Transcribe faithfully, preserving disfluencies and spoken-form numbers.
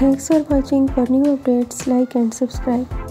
Thanks for watching. For new updates, like and subscribe.